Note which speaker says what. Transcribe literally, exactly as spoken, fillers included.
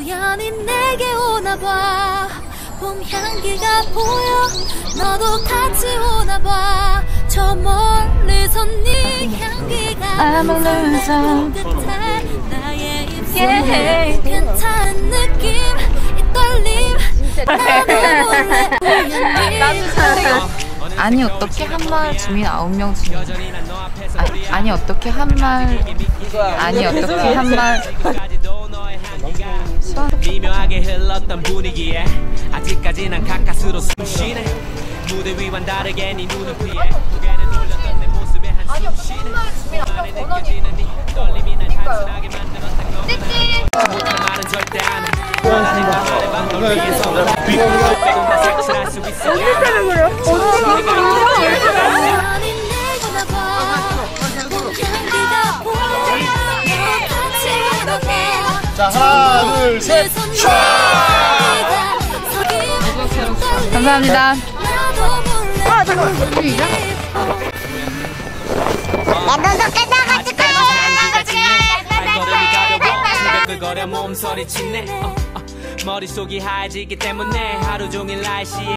Speaker 1: 우연히 내게 오나봐. 봄 향기가 보여 너도 같이 오나봐. 저 멀리서 네 향기가
Speaker 2: I'm a loser.
Speaker 1: 끝에 나의 입술에 괜찮은 느낌 이 떨림 나도 몰래 우연히.
Speaker 2: 아니 어떻게 한 마을 주민 아홉 명 중에 아니, 아니 어떻게 한 마을 아니 어떻게 한 마을
Speaker 3: 미묘하게 흘렀던 분위기에 아직까지 난 가까스로 숨쉬네. 무대 위와는 다르게 네 눈을 피해 고개를 돌렸던 내 모습에 한숨 쉬네. 안에 느껴지는 네 떨림이 날 단순하게 만들었던 거 못할 말은 절대 안 해. 널 위해서 색칠할 수 있어.
Speaker 4: 언제 때문에 그래요?
Speaker 5: 자, 하나, 둘, 셋, 촤!
Speaker 2: 감사합니다.
Speaker 4: 아, 잠깐만. 시작.
Speaker 3: 거려 몸소리 치네. 머릿속이 하얘지기 때문에 하루 종일 날씨에